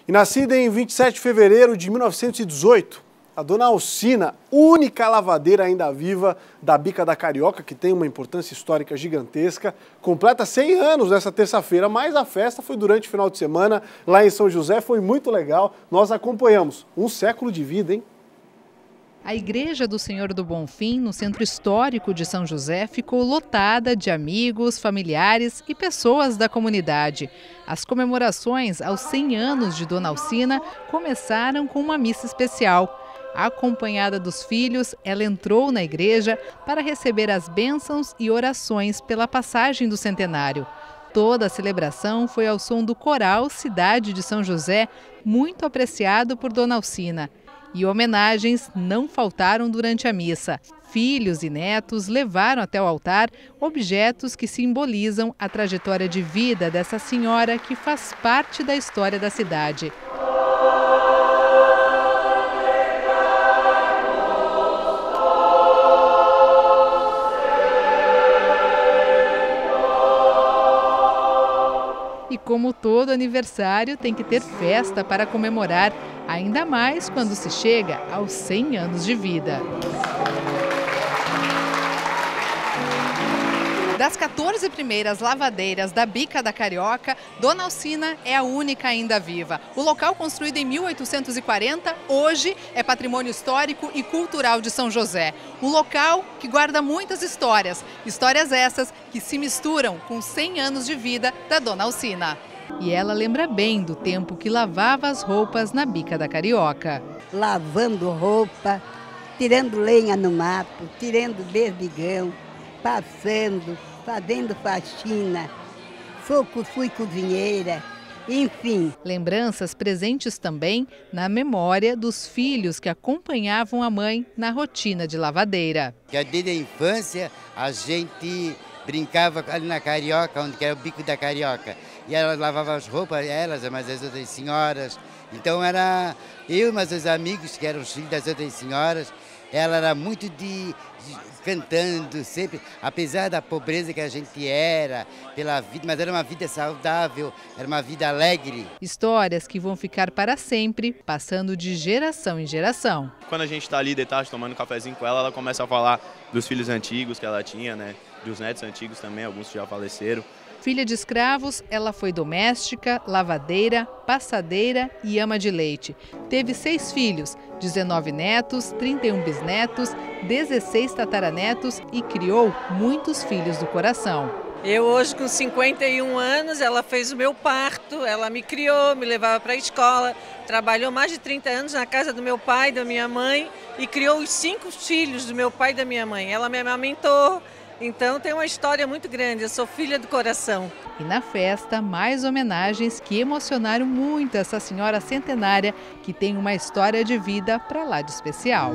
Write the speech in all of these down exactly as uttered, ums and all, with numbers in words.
E nascida em vinte e sete de fevereiro de mil novecentos e dezoito, a dona Alcina, única lavadeira ainda viva da Bica da Carioca, que tem uma importância histórica gigantesca, completa cem anos nessa terça-feira, mas a festa foi durante o final de semana lá em São José, foi muito legal. Nós acompanhamos um século de vida, hein? A Igreja do Senhor do Bonfim, no centro histórico de São José, ficou lotada de amigos, familiares e pessoas da comunidade. As comemorações aos cem anos de Dona Alcina começaram com uma missa especial. Acompanhada dos filhos, ela entrou na igreja para receber as bênçãos e orações pela passagem do centenário. Toda a celebração foi ao som do coral Cidade de São José, muito apreciado por Dona Alcina. E homenagens não faltaram durante a missa. Filhos e netos levaram até o altar objetos que simbolizam a trajetória de vida dessa senhora que faz parte da história da cidade. E como todo aniversário, tem que ter festa para comemorar, ainda mais quando se chega aos cem anos de vida. Das quatorze primeiras lavadeiras da Bica da Carioca, Dona Alcina é a única ainda viva. O local, construído em mil oitocentos e quarenta, hoje é patrimônio histórico e cultural de São José. Um local que guarda muitas histórias, histórias essas que se misturam com cem anos de vida da Dona Alcina. E ela lembra bem do tempo que lavava as roupas na Bica da Carioca. Lavando roupa, tirando lenha no mato, tirando berbigão, passando, fazendo faxina, Fui, fui cozinheira, enfim. Lembranças presentes também na memória dos filhos que acompanhavam a mãe na rotina de lavadeira. Desde a infância a gente brincava ali na Carioca, onde era o Bico da Carioca. E ela lavava as roupas, elas, mas as outras senhoras. Então era eu e meus amigos, que eram os filhos das outras senhoras. Ela era muito de, de cantando sempre, apesar da pobreza que a gente era, pela vida, mas era uma vida saudável, era uma vida alegre. Histórias que vão ficar para sempre, passando de geração em geração. Quando a gente está ali de tarde tomando um cafezinho com ela, ela começa a falar dos filhos antigos que ela tinha, né? Dos netos antigos também, alguns já faleceram. Filha de escravos, ela foi doméstica, lavadeira, passadeira e ama de leite. Teve seis filhos, dezenove netos, trinta e um bisnetos, dezesseis tataranetos e criou muitos filhos do coração. Eu hoje com cinquenta e um anos, ela fez o meu parto, ela me criou, me levava para a escola, trabalhou mais de trinta anos na casa do meu pai e da minha mãe e criou os cinco filhos do meu pai e da minha mãe. Ela me amamentou. Então tem uma história muito grande, eu sou filha do coração. E na festa, mais homenagens que emocionaram muito essa senhora centenária que tem uma história de vida para lá de especial.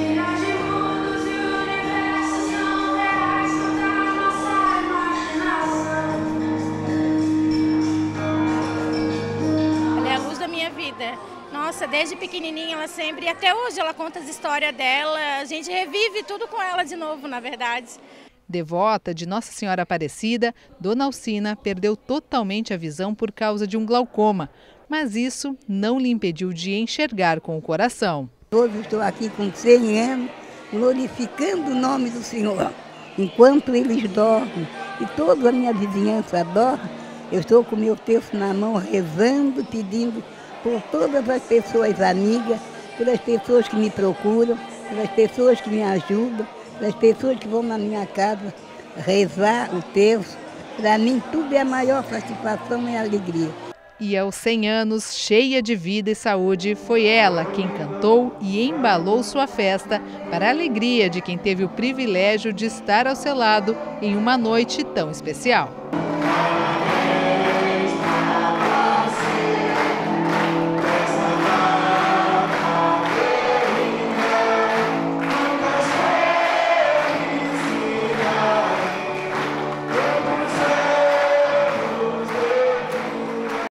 Ela é a luz da minha vida. Nossa, desde pequenininha ela sempre, e até hoje ela conta as histórias dela, a gente revive tudo com ela de novo, na verdade. Devota de Nossa Senhora Aparecida, Dona Alcina perdeu totalmente a visão por causa de um glaucoma, mas isso não lhe impediu de enxergar com o coração. Hoje estou aqui com cem anos, glorificando o nome do Senhor. Enquanto eles dormem e toda a minha vizinhança dorme, eu estou com o meu texto na mão, rezando, pedindo por todas as pessoas amigas, pelas pessoas que me procuram, pelas pessoas que me ajudam, das pessoas que vão na minha casa rezar o terço. Para mim, tudo é a maior satisfação e alegria. E aos cem anos, cheia de vida e saúde, foi ela quem cantou e embalou sua festa para a alegria de quem teve o privilégio de estar ao seu lado em uma noite tão especial.